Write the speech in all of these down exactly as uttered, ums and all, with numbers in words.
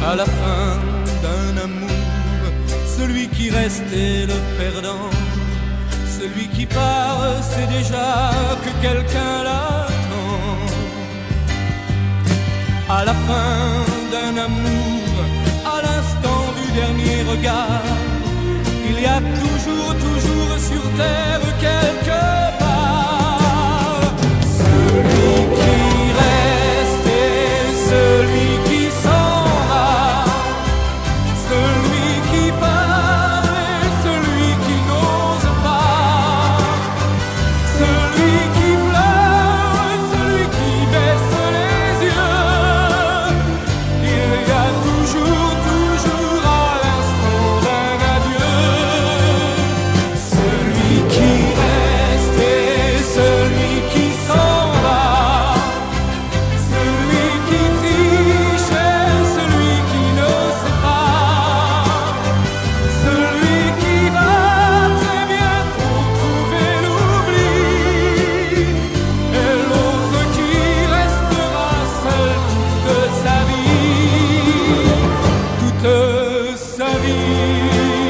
À la fin d'un amour, celui qui reste est le perdant. Celui qui part sait déjà que quelqu'un l'attend. À la fin d'un amour, à l'instant du dernier regard, il y a toujours, toujours sur terre quelque part celui qui reste et celui qui s'en va, celui qui part et celui qui n'ose pas, celui qui pleure et celui qui baisse les yeux. Il y a toujours, toujours à l'instant d'un adieu celui qui reste et celui qui s'en va, celui qui triche et celui qui ne sait pas, celui qui va très bientôt trouver l'oubli, et l'autre qui restera seul toute sa vie, toute sa vie.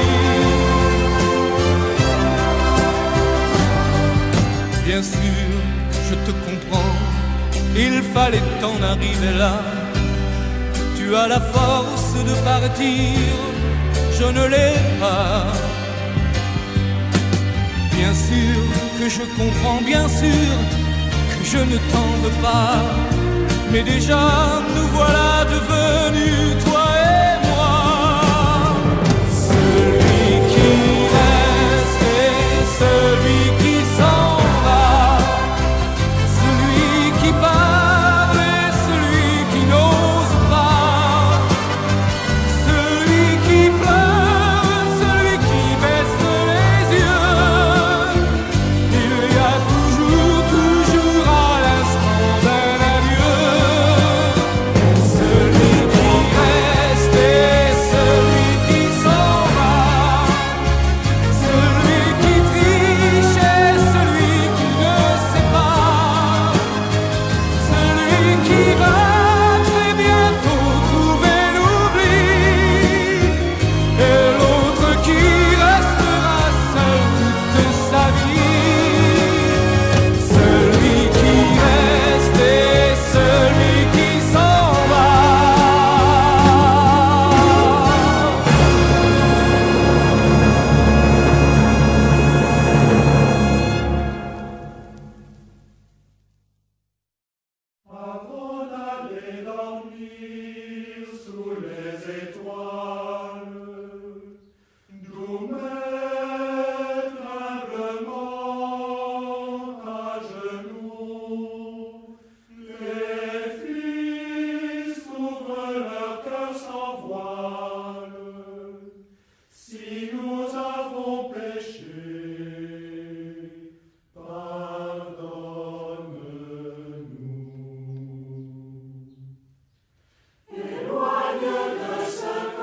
Bien sûr, je te comprends, il fallait t'en arriver là. Tu as la force de partir, je ne l'ai pas. Bien sûr que je comprends, bien sûr que je ne t'en veux pas. Mais déjà, nous voilà devenus toi et moi. Celui qui reste et celui qui s'en va, celui qui part et celui qui n'ose pas, celui qui pleure, celui qui baisse les yeux. Il y a toujours, toujours à l'instant d'un adieu celui qui reste et celui qui s'en va, celui qui triche et celui qui ne sait pas, celui qui va très bientôt trouver l'oubli, et l'autre qui restera seul toute sa vie. Celui qui reste et celui qui s'en va. Avant d'aller dormir sous les étoiles, nous mettre humblement à genoux, les filles s'ouvrent leur cœur sans voile. Si nous avons péché, pardonne-nous. Éloigne de ce